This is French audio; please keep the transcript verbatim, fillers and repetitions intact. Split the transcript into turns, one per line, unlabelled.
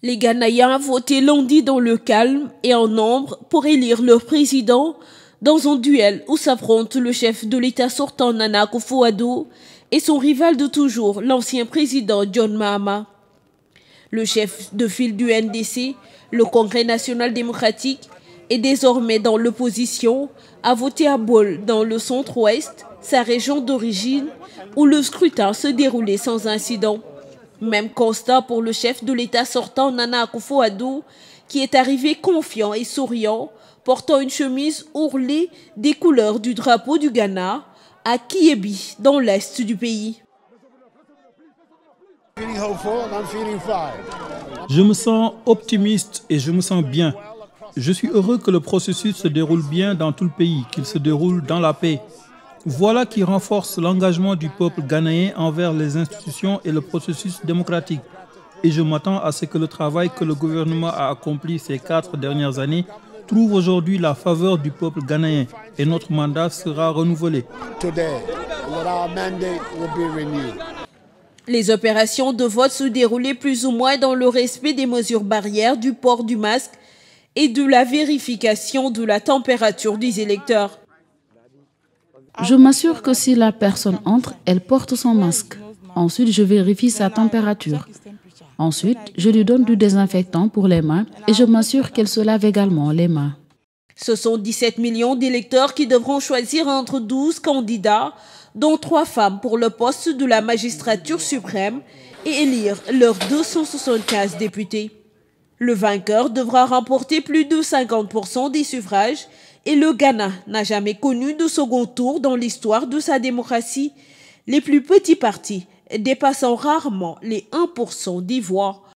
Les Ghanéens votaient lundi dans le calme et en nombre pour élire leur président dans un duel où s'affrontent le chef de l'État sortant Nana Akufo-Addo et son rival de toujours, l'ancien président John Mahama. Le chef de file du N D C, le Congrès national démocratique, est désormais dans l'opposition, a voté à Bol dans le centre-ouest, sa région d'origine, où le scrutin se déroulait sans incident. Même constat pour le chef de l'État sortant Nana Akufo-Addo, qui est arrivé confiant et souriant, portant une chemise ourlée des couleurs du drapeau du Ghana, à Kiebi, dans l'est du pays.
Je me sens optimiste et je me sens bien. Je suis heureux que le processus se déroule bien dans tout le pays, qu'il se déroule dans la paix. Voilà qui renforce l'engagement du peuple ghanéen envers les institutions et le processus démocratique. Et je m'attends à ce que le travail que le gouvernement a accompli ces quatre dernières années trouve aujourd'hui la faveur du peuple ghanéen et notre mandat sera renouvelé.
Les opérations de vote se déroulaient plus ou moins dans le respect des mesures barrières du port du masque et de la vérification de la température des électeurs.
Je m'assure que si la personne entre, elle porte son masque. Ensuite, je vérifie sa température. Ensuite, je lui donne du désinfectant pour les mains et je m'assure qu'elle se lave également les mains.
Ce sont dix-sept millions d'électeurs qui devront choisir entre douze candidats, dont trois femmes pour le poste de la magistrature suprême et élire leurs deux cent soixante-quinze députés. Le vainqueur devra remporter plus de cinquante pour cent des suffrages et le Ghana n'a jamais connu de second tour dans l'histoire de sa démocratie, les plus petits partis dépassant rarement les un pour cent des voix.